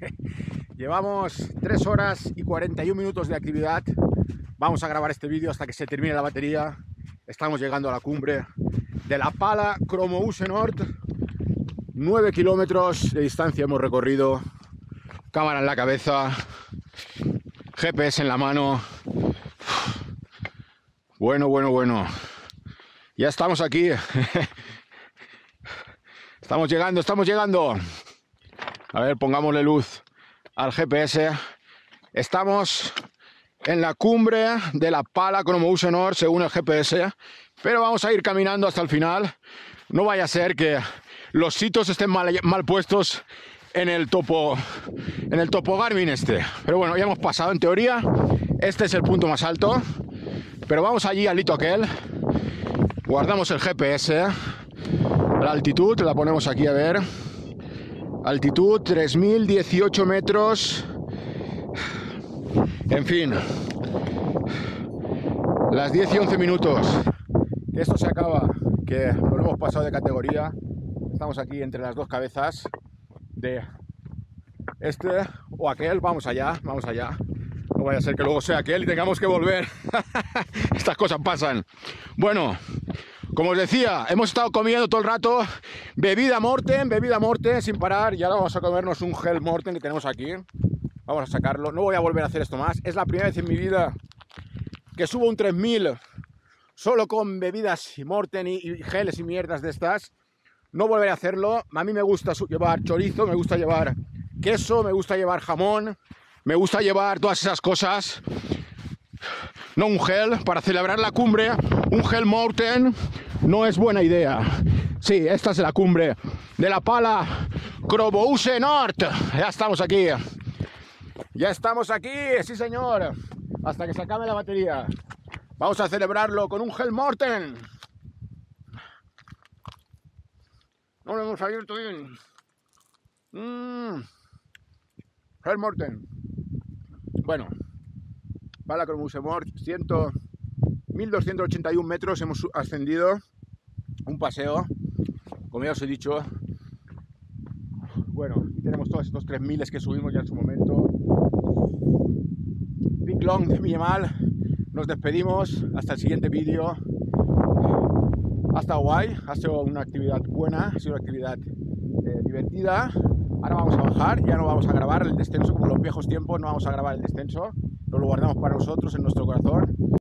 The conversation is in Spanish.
Llevamos 3 horas y 41 minutos de actividad. Vamos a grabar este vídeo hasta que se termine la batería. Estamos llegando a la cumbre de la Pala Cromouse Nord. 9 kilómetros de distancia hemos recorrido. Cámara en la cabeza, GPS en la mano. Bueno. Ya estamos aquí. Estamos llegando. A ver, pongámosle luz al GPS. Estamos en la cumbre de la Pala Cromouse Nord, según el GPS. Pero vamos a ir caminando hasta el final. No vaya a ser que los sitios estén mal puestos en el topo Garmin este. Pero bueno, ya hemos pasado, en teoría. Este es el punto más alto. Pero vamos allí al hito aquel. Guardamos el GPS. La altitud la ponemos aquí, a ver. Altitud 3018 metros. En fin. Las 10 y 11 minutos. Que esto se acaba. Que nos hemos pasado de categoría. Estamos aquí entre las dos cabezas de este o aquel. Vamos allá. No vaya a ser que luego sea aquel y tengamos que volver. Estas cosas pasan. Bueno, como os decía, hemos estado comiendo todo el rato bebida Morten sin parar. Y ahora vamos a comernos un gel Morten que tenemos aquí. Vamos a sacarlo. No voy a volver a hacer esto más. Es la primera vez en mi vida que subo un 3000 solo con bebidas Morten y geles y mierdas de estas. No volveré a hacerlo. A mí me gusta llevar chorizo, me gusta llevar queso, me gusta llevar jamón, me gusta llevar todas esas cosas. No un gel para celebrar la cumbre. Un gel Morten no es buena idea. Sí, esta es la cumbre de la Pala Cromouse Nord. Ya estamos aquí. Sí señor. Hasta que se acabe la batería. Vamos a celebrarlo con un gel Morten. No lo hemos abierto bien. Gel Morten. Bueno, Pala Cromouse Nord, 1281 metros hemos ascendido. Un paseo, como ya os he dicho. Bueno, y tenemos todos estos 3000 que subimos ya en su momento. Big Long de Millemal. Nos despedimos. Hasta el siguiente vídeo. Ha estado guay, ha sido una actividad buena, ha sido una actividad divertida. Ahora vamos a bajar, ya no vamos a grabar el descenso como en los viejos tiempos, no vamos a grabar el descenso, lo guardamos para nosotros en nuestro corazón.